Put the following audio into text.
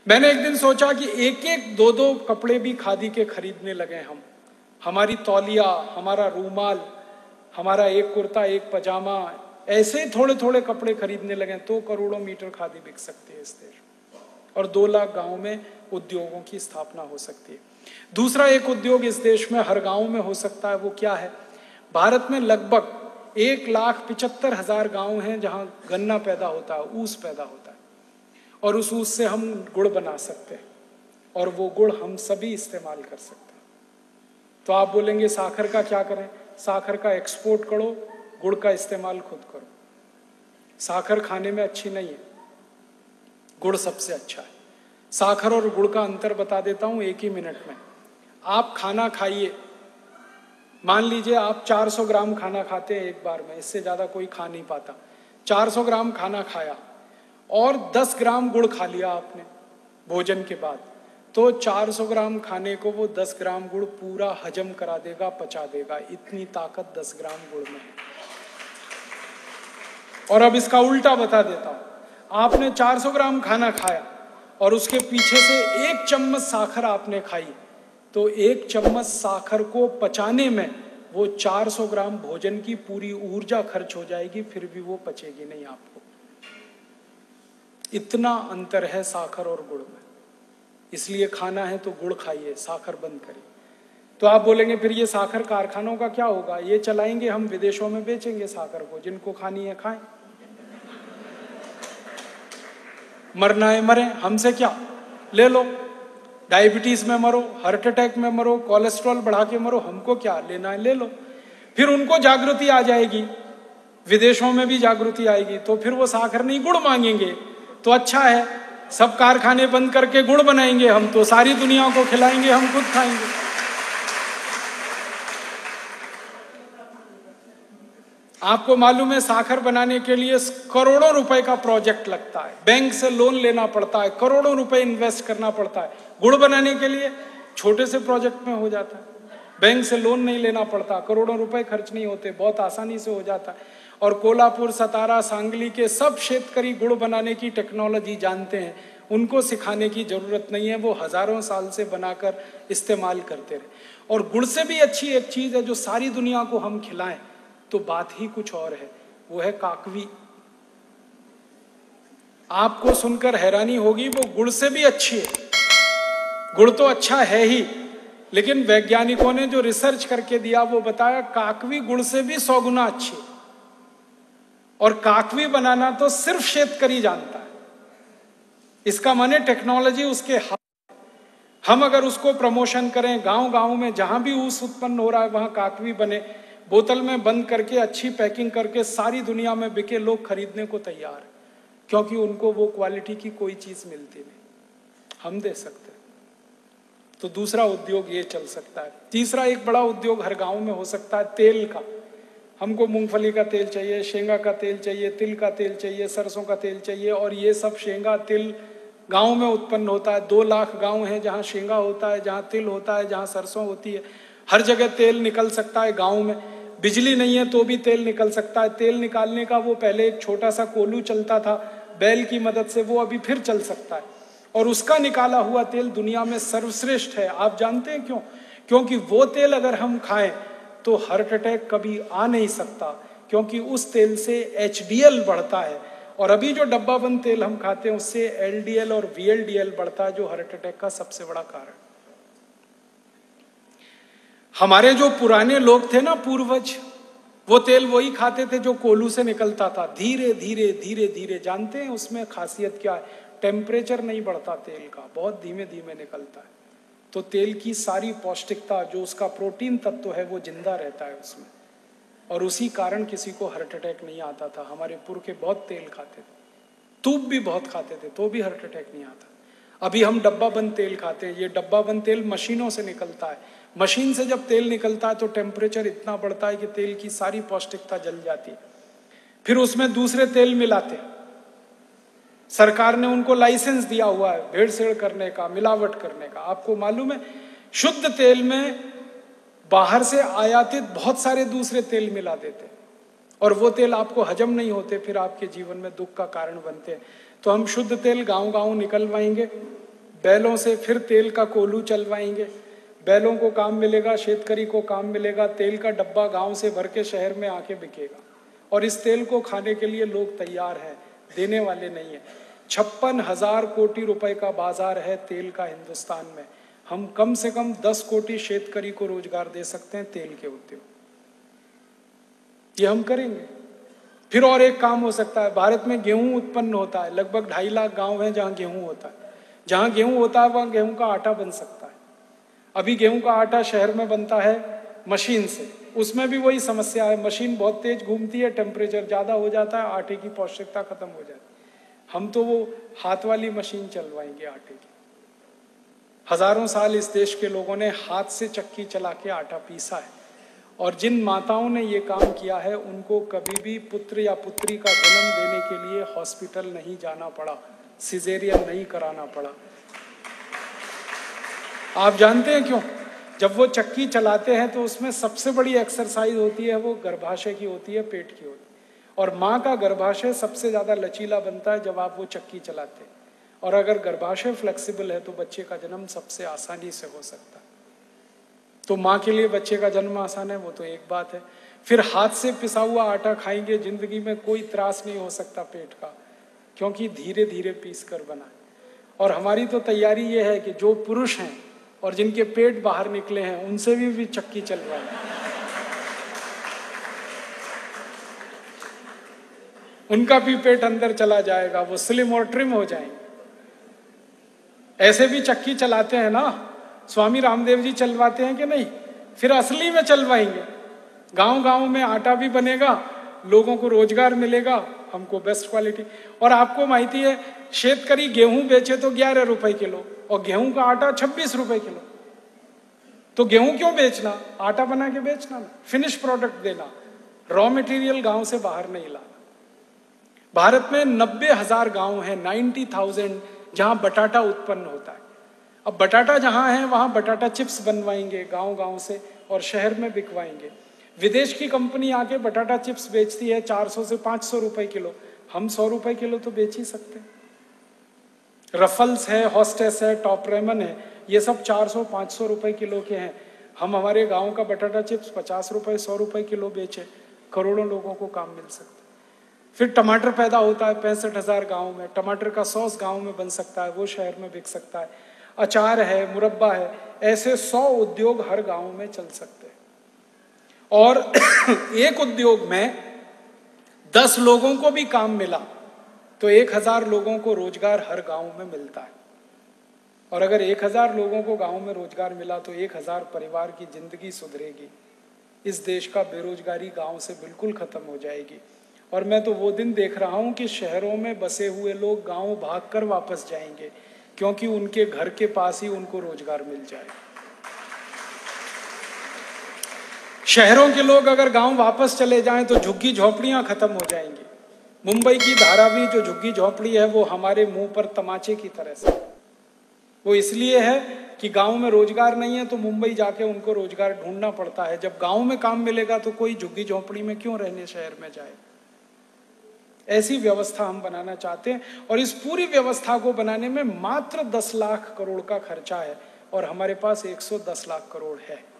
मैंने एक दिन सोचा कि एक एक दो दो कपड़े भी खादी के खरीदने लगे हम। हमारी तौलिया, हमारा रूमाल, हमारा एक कुर्ता, एक पजामा, ऐसे थोड़े थोड़े कपड़े खरीदने लगे तो करोड़ों मीटर खादी बिक सकती है इस देश में, और 2 लाख गांव में उद्योगों की स्थापना हो सकती है। दूसरा एक उद्योग इस देश में हर गांव में हो सकता है, वो क्या है? भारत में लगभग 1,75,000 गांव हैं जहां गन्ना पैदा होता है, ऊस पैदा होता है, और उस ऊस से हम गुड़ बना सकते हैं, और वो गुड़ हम सभी इस्तेमाल कर सकते हैं। तो आप बोलेंगे साखर का क्या करें? साखर का एक्सपोर्ट करो, गुड़ का इस्तेमाल खुद करो। साखर खाने में अच्छी नहीं है, गुड़ सबसे अच्छा है। साखर और गुड़ का अंतर बता देता हूं एक ही मिनट में। आप खाना खाइए, मान लीजिए आप 400 ग्राम खाना खाते हैं एक बार में, इससे ज्यादा कोई खा नहीं पाता। 400 ग्राम खाना खाया और 10 ग्राम गुड़ खा लिया आपने भोजन के बाद, तो 400 ग्राम खाने को वो 10 ग्राम गुड़ पूरा हजम करा देगा, पचा देगा। इतनी ताकत 10 ग्राम गुड़ में है। और अब इसका उल्टा बता देता हूं। आपने 400 ग्राम खाना खाया और उसके पीछे से 1 चम्मच साखर आपने खाई, तो 1 चम्मच साखर को पचाने में वो 400 ग्राम भोजन की पूरी ऊर्जा खर्च हो जाएगी, फिर भी वो पचेगी नहीं आपको। इतना अंतर है साखर और गुड़ में। इसलिए खाना है तो गुड़ खाइए, साखर बंद करिए। तो आप बोलेंगे फिर ये साखर कारखानों का क्या होगा? ये चलाएंगे हम, विदेशों में बेचेंगे साखर को, जिनको खानी है खाएं, मरना है मरे, हमसे क्या, ले लो। डायबिटीज में मरो, हार्ट अटैक में मरो, कोलेस्ट्रॉल बढ़ा के मरो, हमको क्या, लेना है ले लो। फिर उनको जागृति आ जाएगी, विदेशों में भी जागृति आएगी, तो फिर वो साखर नहीं गुड़ मांगेंगे। तो अच्छा है, सब कारखाने बंद करके गुड़ बनाएंगे हम, तो सारी दुनिया को खिलाएंगे, हम खुद खाएंगे। आपको मालूम है साखर बनाने के लिए करोड़ों रुपए का प्रोजेक्ट लगता है, बैंक से लोन लेना पड़ता है, करोड़ों रुपए इन्वेस्ट करना पड़ता है। गुड़ बनाने के लिए छोटे से प्रोजेक्ट में हो जाता है, बैंक से लोन नहीं लेना पड़ता, करोड़ों रुपए खर्च नहीं होते, बहुत आसानी से हो जाता है। और कोल्हापुर, सतारा, सांगली के सब शेतकरी गुड़ बनाने की टेक्नोलॉजी जानते हैं, उनको सिखाने की जरूरत नहीं है, वो हजारों साल से बनाकर इस्तेमाल करते रहे। और गुड़ से भी अच्छी एक चीज है जो सारी दुनिया को हम खिलाएं तो बात ही कुछ और है, वो है काकवी। आपको सुनकर हैरानी होगी, वो गुड़ से भी अच्छी है। गुड़ तो अच्छा है ही, लेकिन वैज्ञानिकों ने जो रिसर्च करके दिया वो बताया काकवी गुड़ से भी 100 गुना अच्छी है। और काकवी बनाना तो सिर्फ शेतकरी जानता है, इसका माने टेक्नोलॉजी उसके हाथ। हम अगर उसको प्रमोशन करें, गांव गांव में जहां भी ऊस उत्पन्न हो रहा है वहां काकवी बने, बोतल में बंद करके अच्छी पैकिंग करके सारी दुनिया में बिके, लोग खरीदने को तैयार है, क्योंकि उनको वो क्वालिटी की कोई चीज मिलती नहीं, हम दे सकते हैं। तो दूसरा उद्योग ये चल सकता है। तीसरा एक बड़ा उद्योग हर गांव में हो सकता है तेल का। हमको मूंगफली का तेल चाहिए, शेंगा का तेल चाहिए, तिल का तेल चाहिए, सरसों का तेल चाहिए, और ये सब शेंगा तिल गांव में उत्पन्न होता है। 2 लाख गांव हैं जहां शेंगा होता है, जहां तिल होता है, जहां सरसों होती है। हर जगह तेल निकल सकता है गांव में। बिजली नहीं है तो भी तेल निकल सकता है। तेल निकालने का वो पहले एक छोटा सा कोलू चलता था बैल की मदद से, वो अभी फिर चल सकता है, और उसका निकाला हुआ तेल दुनिया में सर्वश्रेष्ठ है। आप जानते हैं क्यों? क्योंकि वो तेल अगर हम खाएं तो हार्ट अटैक कभी आ नहीं सकता, क्योंकि उस तेल से HDL बढ़ता है, और अभी जो डब्बा बंद तेल हम खाते हैं उससे LDL और VLDL बढ़ता है, जो हार्ट अटैक का सबसे बड़ा कारण। हमारे जो पुराने लोग थे ना, पूर्वज, वो तेल वही खाते थे जो कोलू से निकलता था। धीरे धीरे धीरे धीरे, जानते हैं उसमें खासियत क्या है? टेम्परेचर नहीं बढ़ता तेल का, बहुत धीमे धीमे निकलता है, तो तेल की सारी पौष्टिकता, जो उसका प्रोटीन तत्व है, वो जिंदा रहता है उसमें, और उसी कारण किसी को हार्ट अटैक नहीं आता था। हमारे पुरखे बहुत तेल खाते थे, तूप भी बहुत खाते थे, तो भी हार्ट अटैक नहीं आता। अभी हम डब्बा बंद तेल खाते हैं, ये डब्बा बंद तेल मशीनों से निकलता है। मशीन से जब तेल निकलता है तो टेम्परेचर इतना बढ़ता है कि तेल की सारी पौष्टिकता जल जाती है। फिर उसमें दूसरे तेल मिलाते, सरकार ने उनको लाइसेंस दिया हुआ है भेड़सेड़ करने का, मिलावट करने का। आपको मालूम है शुद्ध तेल में बाहर से आयातित बहुत सारे दूसरे तेल मिला देते, और वो तेल आपको हजम नहीं होते, फिर आपके जीवन में दुख का कारण बनते हैं। तो हम शुद्ध तेल गांव गांव निकलवाएंगे, बैलों से फिर तेल का कोल्हू चलवाएंगे, बैलों को काम मिलेगा, शेतकरी को काम मिलेगा, तेल का डब्बा गांव से भर के शहर में आके बिकेगा और इस तेल को खाने के लिए लोग तैयार हैं, देने वाले नहीं है। 56,000 कोटी रुपए का बाजार है तेल का हिंदुस्तान में। हम कम से कम 10 कोटी शेतकरी को रोजगार दे सकते हैं तेल के उद्योग, ये हम करेंगे। फिर और एक काम हो सकता है, भारत में गेहूं उत्पन्न होता है, लगभग 2.5 लाख गांव हैं जहां गेहूं होता है। जहां गेहूं होता है वहां गेहूं का आटा बन सकता है। अभी गेहूं का आटा शहर में बनता है मशीन से, उसमें भी वही समस्या है, मशीन बहुत तेज घूमती है, टेम्परेचर ज्यादा हो जाता है, आटे की पौष्टिकता खत्म हो जाती है। हम तो वो हाथ वाली मशीन चलवाएंगे आटे की। हजारों साल इस देश के लोगों ने हाथ से चक्की चला के आटा पीसा है और जिन माताओं ने ये काम किया है उनको कभी भी पुत्र या पुत्री का जन्म देने के लिए हॉस्पिटल नहीं जाना पड़ा, सिजेरियन नहीं कराना पड़ा। आप जानते हैं क्यों? जब वो चक्की चलाते हैं तो उसमें सबसे बड़ी एक्सरसाइज होती है वो गर्भाशय की होती है, पेट की होती है। और माँ का गर्भाशय सबसे ज्यादा लचीला बनता है जब आप वो चक्की चलाते हैं, और अगर गर्भाशय फ्लेक्सिबल है तो बच्चे का जन्म सबसे आसानी से हो सकता है। तो माँ के लिए बच्चे का जन्म आसान है, वो तो एक बात है। फिर हाथ से पिसा हुआ आटा खाएंगे, जिंदगी में कोई त्रास नहीं हो सकता पेट का, क्योंकि धीरे धीरे पीस कर बना है। और हमारी तो तैयारी ये है कि जो पुरुष हैं और जिनके पेट बाहर निकले हैं उनसे भी चक्की चलवाएं, उनका भी पेट अंदर चला जाएगा, वो स्लिम और ट्रिम हो जाएंगे। ऐसे भी चक्की चलाते हैं ना, स्वामी रामदेव जी चलवाते हैं कि नहीं? फिर असली में चलवाएंगे, गांव गांव में आटा भी बनेगा, लोगों को रोजगार मिलेगा, हमको बेस्ट क्वालिटी। और आपको माहिती है शेतकरी गेहूं बेचे तो 11 रुपए किलो और गेहूं का आटा 26 रुपए किलो। तो गेहूं क्यों बेचना, आटा बना के बेचना ना, फिनिश प्रोडक्ट देना, रॉ मटेरियल गांव से बाहर नहीं लाना। भारत में 90,000 गांव हैं, 90,000, जहां बटाटा उत्पन्न होता है। अब बटाटा जहां है वहां बटाटा चिप्स बनवाएंगे गांव गांव से और शहर में बिकवाएंगे। विदेश की कंपनी आके बटाटा चिप्स बेचती है 400 से 500 रुपए किलो, हम 100 रुपए किलो तो बेच ही सकते हैं। रफल्स है, हॉस्टेस है, टॉप रेमन है, ये सब 400-500 रुपए किलो के हैं। हम हमारे गांव का बटाटा चिप्स 50 रुपए 100 रुपए किलो बेचे, करोड़ों लोगों को काम मिल सकता है। फिर टमाटर पैदा होता है 65,000 गाँव में, टमाटर का सॉस गाँव में बन सकता है, वो शहर में बिक सकता है। अचार है, मुरब्बा है, ऐसे 100 उद्योग हर गांव में चल सकते हैं। और एक उद्योग में 10 लोगों को भी काम मिला तो 1000 लोगों को रोजगार हर गांव में मिलता है। और अगर 1000 लोगों को गांव में रोजगार मिला तो 1000 परिवार की जिंदगी सुधरेगी। इस देश का बेरोजगारी गांव से बिल्कुल खत्म हो जाएगी। और मैं तो वो दिन देख रहा हूं कि शहरों में बसे हुए लोग गांव भागकर वापस जाएंगे, क्योंकि उनके घर के पास ही उनको रोजगार मिल जाएगा। शहरों के लोग अगर गांव वापस चले जाएं तो झुग्गी झोपड़ियां खत्म हो जाएंगी। मुंबई की धारावी जो झुग्गी झोपड़ी है वो हमारे मुंह पर तमाचे की तरह से, वो इसलिए है कि गांव में रोजगार नहीं है तो मुंबई जाके उनको रोजगार ढूंढना पड़ता है। जब गांव में काम मिलेगा तो कोई झुग्गी झोपड़ी में क्यों रहने शहर में जाए। ऐसी व्यवस्था हम बनाना चाहते हैं और इस पूरी व्यवस्था को बनाने में मात्र 10 लाख करोड़ का खर्चा है और हमारे पास 110 लाख करोड़ है।